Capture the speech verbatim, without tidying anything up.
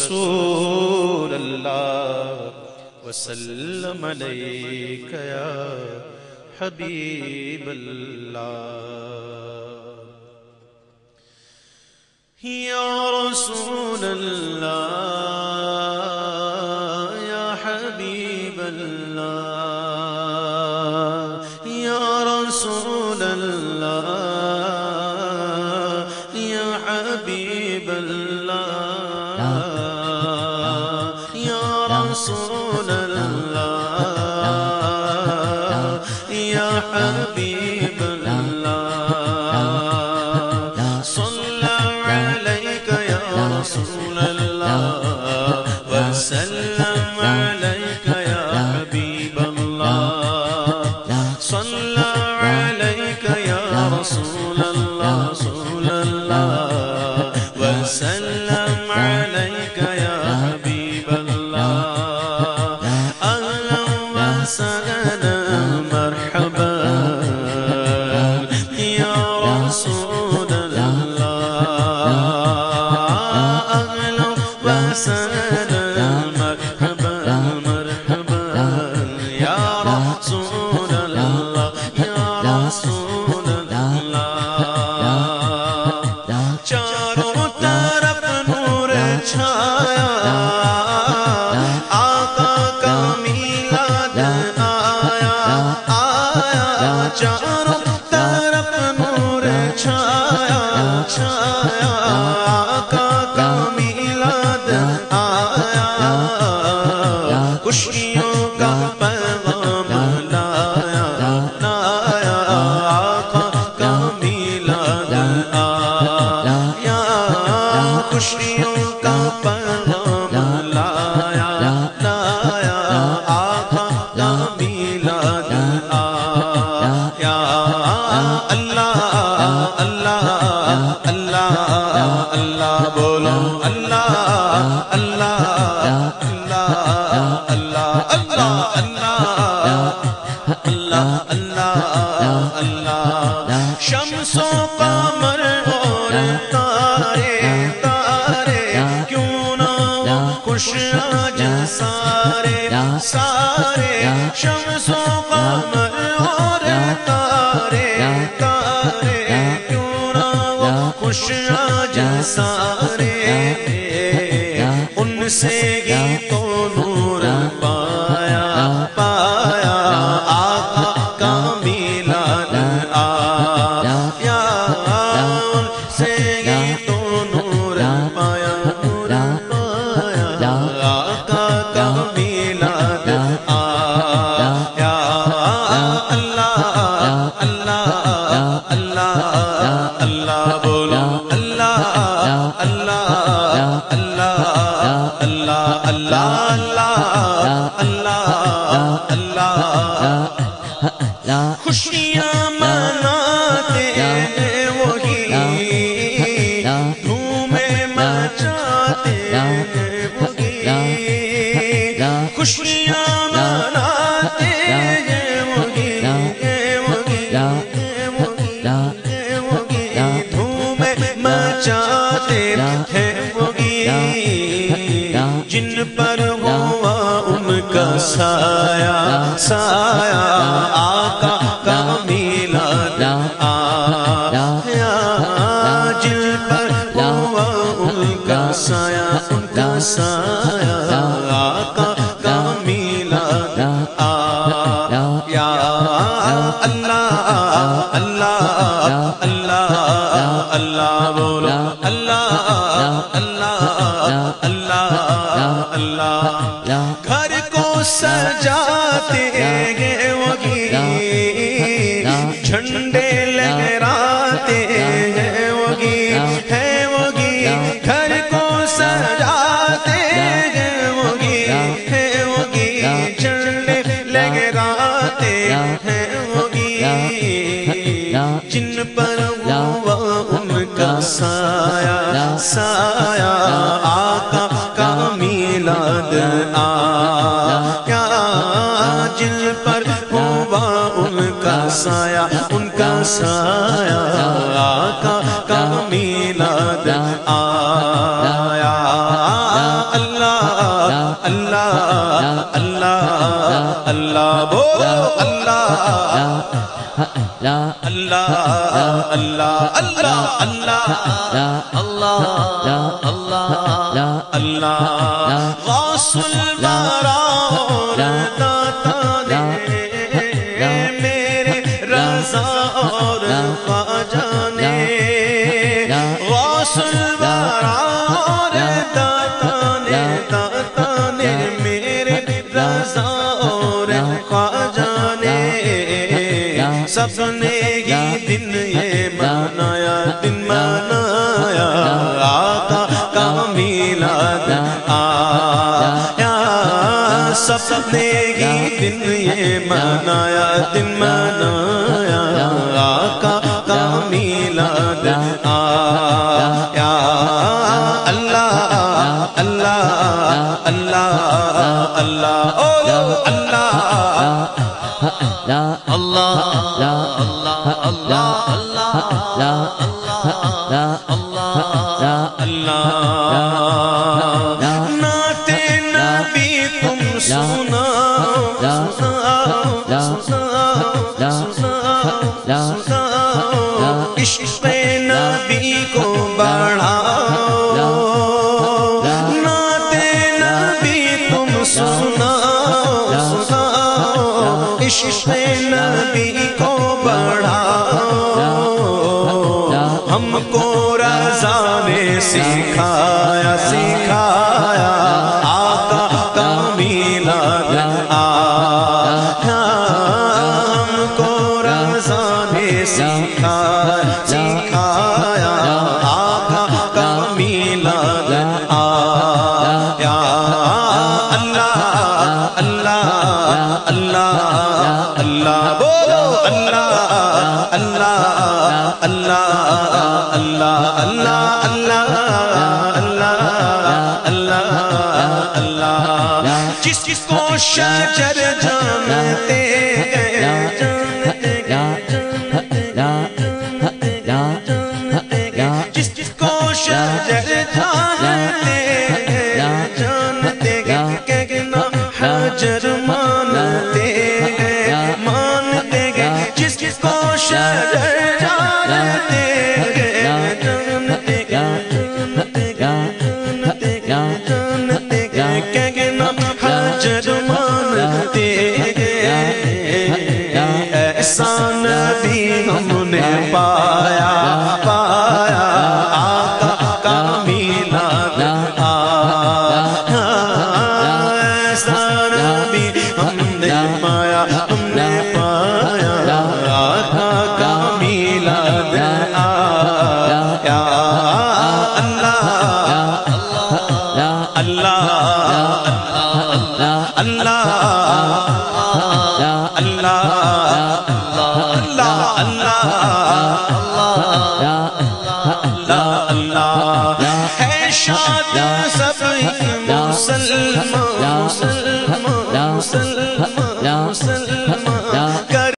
رسول اللہ وسلم علیک یا حبیب اللہ یا رسول اللہ یا حبیب اللہ یا رسول اللہ یا حبیب اللہ یا رسول اللہ یا حبیب اللہ صلی علیک یا رسول اللہ وسلم علیک یا حبیب اللہ صلی علیک یا رسول اللہ رسول اللہ وسلم علیک یا حبیب اللہ اہلا وسہلا مرحبا یا رسول اللہ اہلا وسہلا مرحبا مرحبا یا رسول اللہ یا رسول اللہ چاروں طرف نور چھایا آقا کا میلاد آیا آیا چاروں طرف نور چھایا چھایا آقا کا میلاد آیا خوشیوں کا پیغام لایا لایا آقا کا میلاد آیا خوشیوں کا پیغام لایا لایا آقا کا میلاد آیا اللہ اللہ اللہ اللہ بولو اللہ اللہ اللہ اللہ اللہ اللہ اللہ اللہ شمس و قمر اور تارے تارے کیوں نہ خوش آج سارے سارے شمس و قمر اور تارے تارے کیوں نہ خوش آج سارے ان سے ہی تو نور پایا پایا آقا کا میلاد آیا ان سے ہی تو نور پایا نور پایا آقا کا میلاد آیا اللہ اللہ اللہ اللہ بولو اللہ اللہ اللہ اللہ اللہ اللہ اللہ اللہ خوشیاں مناتے ہیں وہی دھومیں مچاتے ہیں وہی خوشیاں مناتے ہیں وہی وہی وہی دھومیں مچاتے ہیں وہی جن پر ہوا ان کا سایہ سایہ آقا کا میلاد آیا جن پر ہوا ان کا سایہ ان کا سایہ آقا کا میلاد آیا اللہ اللہ اللہ اللہ بولو اللہ اللہ اللہ اللہ گھر کو سجاتے ہیں وہی جھنڈے لہراتے ہیں وہی ہے وہی گھر کو سجاتے ہیں وہی ہے وہی جھنڈے لہراتے ہیں وہی جن پر ہوا ان کا سایہ سایہ آقا کا میلاد آیا جن پر ہوا ان کا سایہ ان کا سایہ آقا کا میلاد آیا اللہ اللہ اللہ بولو اللہ اللہ اللہ اللہ اللہ اللہ اللہ اللہ غوث الورا داتا نے میرے رضا اور خواجہ نے غوث الورا داتا نے داتا نے میرے رضا اور خواجہ نے سب نے یہ دن یہ منایا دن منایا آقا کا میلاد آیا سب نے یہ دن یہ منایا دن منایا آقا کا میلاد آیا اللہ اللہ اللہ اللہ اللہ اللہ اللہ اللہ اللہ نعت نبی تم سناؤ عشق نبی کو بڑھاؤ نعت نبی تم سناؤ عشق نبی کو بڑھاؤ ہم کو رضا نے سکھایا سکھایا آقا کا میلاد آیا ہم کو رضا نے سکھایا سکھایا آقا کا میلاد آیا اللہ اللہ اللہ اللہ بولو اللہ اللہ اللہ اللہ اللہ اللہ اللہ اللہ اللہ جس جس کو شجر جانتے جس جس کو شجر جانتے جانتے کہنا حجر مانتے مانتے جس جس کو شجر جانتے جانتے جانتے جانتے جانتے کہنا حجر مانتے ایسا نبی ہم نے پایا پایا آقا کا میلاد آیا ایسا نبی ہم نے پایا ہم نے پایا آقا کا میلاد آیا اللہ اللہ اللہ اللہ اللہ ہے شاد سب مسلمان